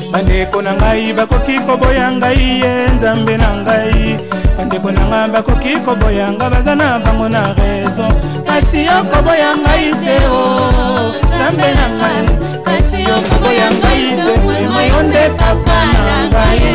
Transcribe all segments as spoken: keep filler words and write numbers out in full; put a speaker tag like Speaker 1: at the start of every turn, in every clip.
Speaker 1: bandeko na ngai bakoki koboya ngai ye nzambe na ngai bandeko na ngai bakoki koboya ngai baza na bango na raison kasi yo koboya ngai te o nzambe na ngai kasi yo koboya ngai te vraimen yo nde papa na ngai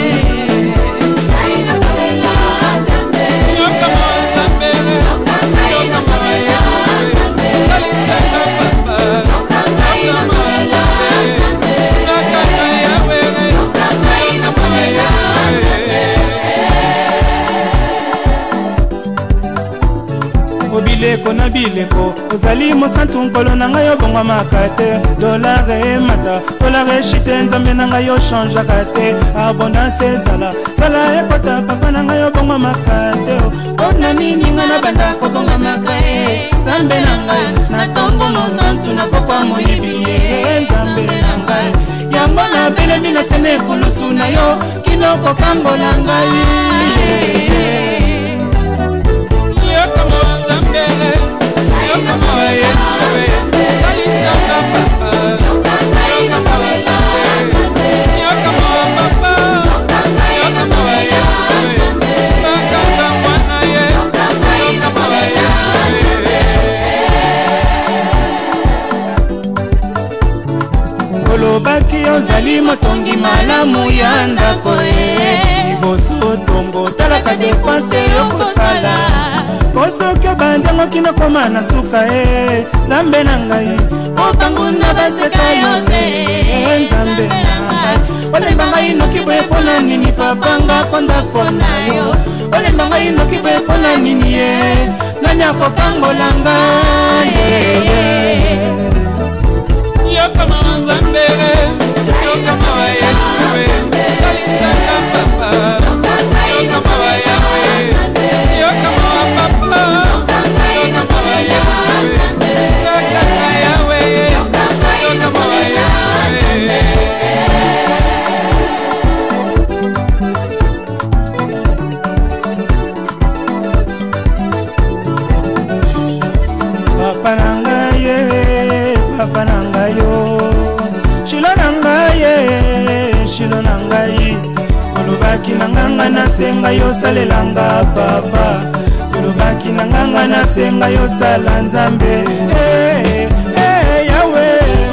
Speaker 1: bileko na bileko ozali mosantu nkolo na ngai obongwamaka te dolare emata dolare eshite nzambe na ngai ochangeaka te abondance ezala zala ekota papa na ngai obongwamaka te mpona nini ngai na banda kobongwamaka ye nzambe na ngai na ntongo mosantu na pokwa moyibi ye nzambe na ngai yango na belemi na sene ekulusu na yo kino kokambola ngai olobaki ozali motongi malamu ya ndako e liboso tongo talaka depanse yokosala kosoki obandango kino koma na suka e nzambe na ngai okanguna baseka yo te nzambe na ngai olemba ngai noki boye mpona nini papanga kondako na yo olemba ngai noki boye mpona nini ye nani akokangola ngai yokama nzambe yokama wa yesuwe salisanga papa yokama wa yawe yokama wa papa yokama wa yesuwe yokama yawe yokama wa yesuwe papa na ngai ye papa na ngai yo shilo na ngai ye shilo na ngai olobaki na nganga na senga yo salelanga papa olobaki na nganga na senga yo sala nzambe eh eh yawe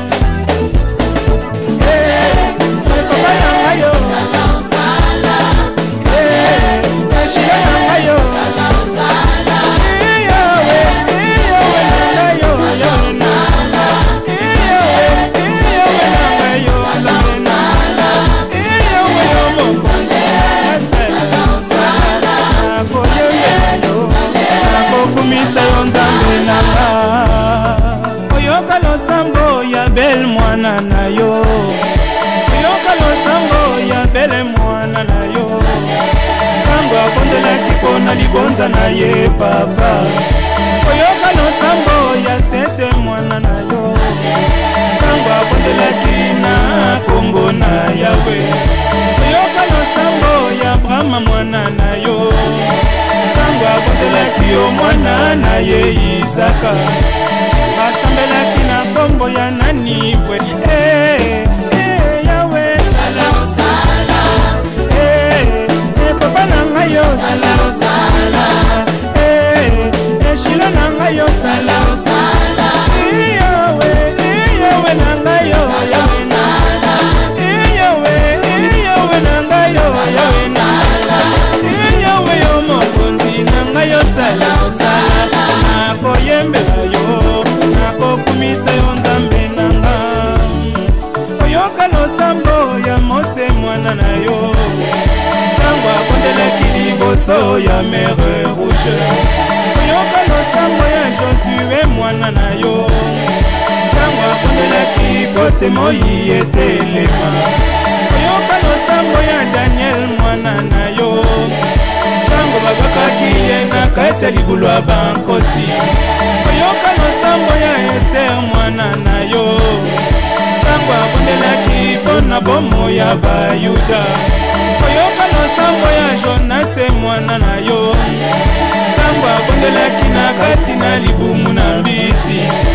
Speaker 1: eh papa na ngai yo sala sala eh shilo na ngai yo sala sala yawe yawe na ngai yo yawe na oyoka losambo ya bel mwana na yo oyoka losambo ya bele mwana na yo ntango abondelaki mpona libonza na ye papa oyoka losambo ya sete mwana na yo ntango abondelaki na kombo na yawe oyoka losambo ya brama mwana na yo ntango abondelaki yo mwana na ye izaka basambelaki na kombo ya nani bwe eh eh yawe sala sala eh eh papa na ngai yo sala sala eh eh shilo na ngai yo sala sala yawe yawe na ngai yo yawe na yawe yawe na ngai yo yawe na yawe yo mokonzi na ngai yo sala sala na koyembela yo nakokumisa yo nzambe na nga oyoka losambo ya mose mwana na yo ntango abondelaki liboso ya mere rouge oyoka losambo ya josue mwana na yo ntango abondelaki kote moi etelema oyoka losambo ya daniel mwana na yo ntango babakaki ye na kati ya libulu ya bankosi oyoka losambo ya ester mwana na yo ntango abondelaki mpona bomo ya bayuda oyoka losambo ya jonase mwana na yo ntango abondelaki na kati na libumu na mbisi